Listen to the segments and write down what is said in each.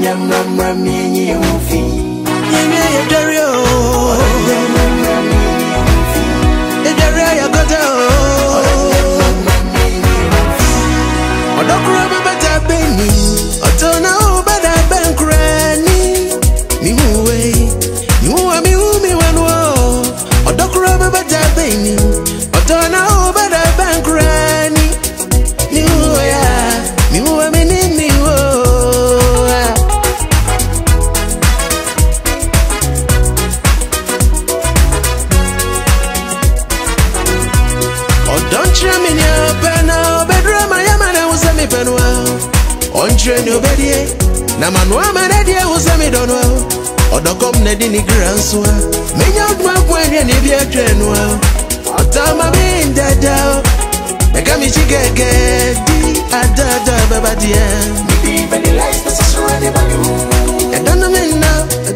Na manwa manadia usami donwa odokom na dini granswa menya odwa kwanya ni bia twenwa otama binda da mega mi chigege di adada baba dia mi bani life na sasura de balu adana menna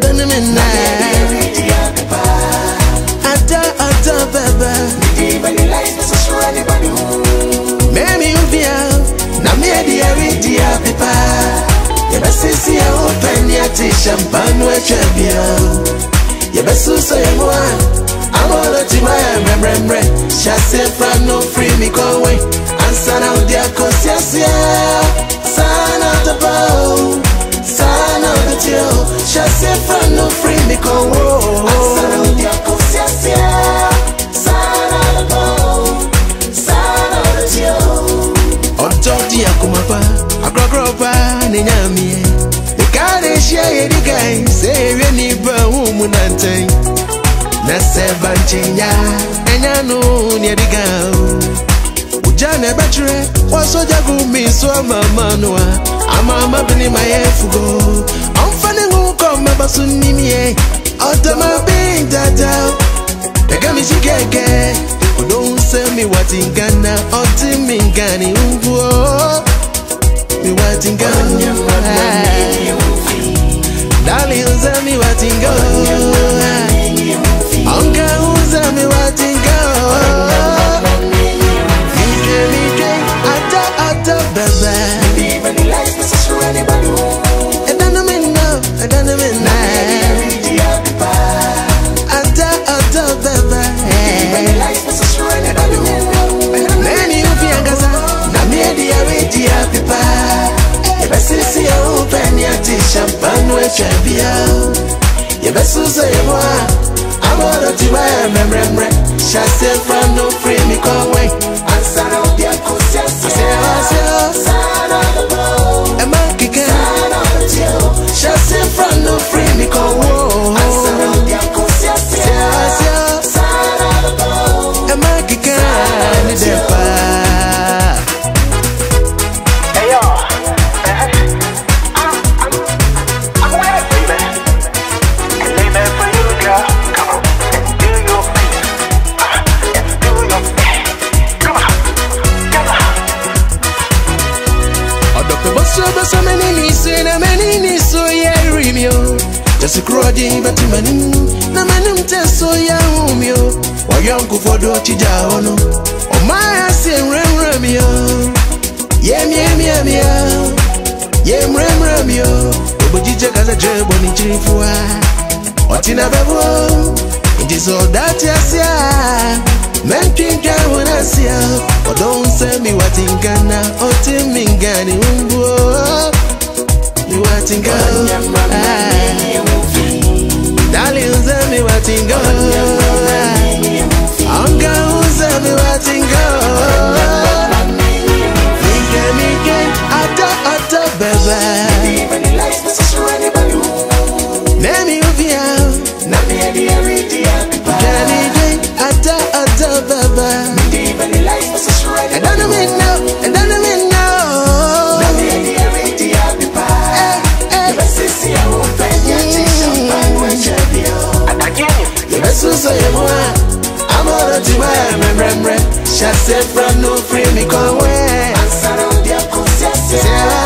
ada baba mi bani life na sasura de balu memi uvia na mi dia pepa. Yabasisi ya open ya ti champagne we chabia. Yabasusa ya mwa amolo ti ma remre. Chasse from no free me go away. Answer now dia kosiasia. Sana the bow. Sana the tio. Chasse from no free me go away. Answer now dia kosiasia. Sana the bow. Sana the tio. On top dia kumapa. Agrogropa ni nyamie Nikade sheye di guy Sewe ni ba umu nanteng Na seba nchenya Enya nu ni di gao Ujane batre Wasoja gumiswa mamanua Ama mabini mayefugo Omfane nguko mabasu nimie Otama bindada Pega mishigege Udon semi watingana Otimingani uvuo mi watinga Dali uza mi watinga Onga uza mi watinga Mike ata baba Edana minna Ata baba Neni upiangaza Na miedi ya witi ya pipa Yabasisi ya open ya ti champagne we chabia Yabasusa ya mwa Amoro ti wa memre Chasse from no free me go away Ansana udia kusiasia Sana the bow Ema kika Sana the tio Chasse from no free me go away Ansana udia kusiasia Sana the bow Ema kika Ni depa So many say na many so ya rimio just a crowding but many na manum te so ya umio wa yanku fodo tija ono o ma say remremio yem remremio obojije kaza jebo ni chifua otina bebo ndizo that yasia Menkinga wanasia O don't say me watingana Oti mingani umbuo Mi watingana Dali uze mi watingana Onga uze mi watingana Mike ata beba Nemi uvia Nami edi eridi ya pipa Ata baba I don't mean no Nami edi eridi ya pipa Yabasisi ya open ya ti champagne we chabia Yabasusa ya mwa Amoro ti ma memre Chasse from no free me go away Ansana udia kusiasia